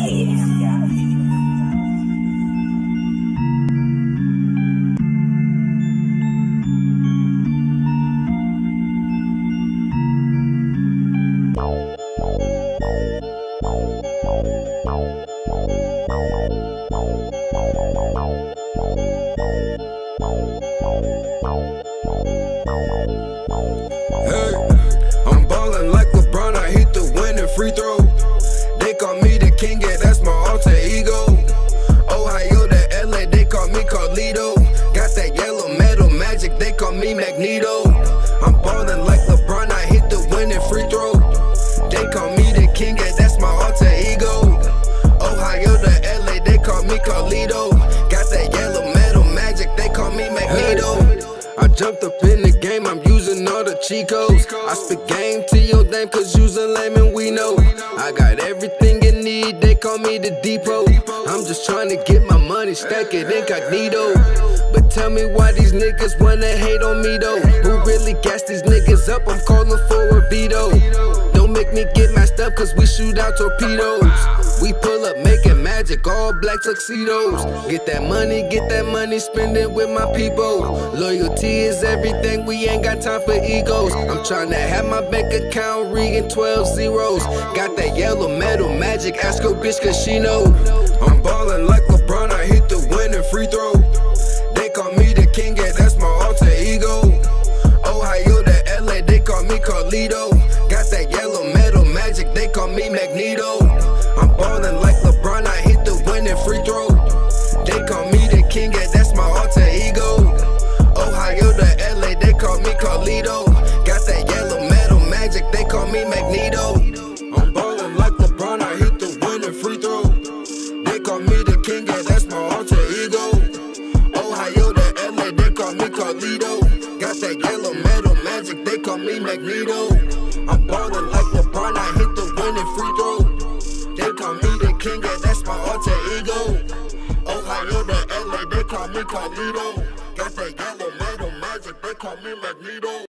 Hey, I'm ballin' like LeBron, I hit the winning free throw. They call me the king, yeah, that's my alter ego. Ohio to LA, they call me Carlito. Got that yellow metal magic, they call me Magneto. I'm ballin' like LeBron, I hit the winning free throw. They call me the king, yeah, that's my alter ego. Ohio to LA, they call me Carlito. Got that yellow metal magic, they call me Magneto. I jumped up in the game, I'm using all the cheat codes. I spit game to your dame, cause you's a lame and we know. I got everything you need, they call me the depot. I'm just trying to get my money, stack it incognito. But tell me why these niggas wanna hate on me though. Who really gas these niggas up, I'm calling for a veto. Don't make me get messed up, cause we shoot out torpedoes. We pull up making magic, all black tuxedos. Get that money, spend it with my people. Loyalty is everything, we ain't got time for egos. I'm tryna have my bank account reading 12 zeros. Got that yellow metal magic, ask your bitch cause she know. I'm ballin' like LeBron, I hit the winning free throw. They call me the king, yeah, that's my alter ego. Ohio to LA, they call me Carlito. Got that yellow metal magic, they call me Magneto. I'm ballin' like LeBron, I hit the winning free throw. They call me the king, yeah, that's my alter ego. Ohio to LA, they call me Carlito. Got that yellow metal magic, they call me Magneto. I'm ballin' like LeBron, I hit the winning free throw. They call me the king, yeah, that's my alter ego. Ohio to LA, they call me Carlito. Got that yellow metal magic, they call me Magneto. I'm ballin' like LeBron, I hit the winning free throw. They call me the king, yeah, that's my alter ego. Ohio to LA, they call me Carlito. Got that yellow metal magic, they call me Magneto.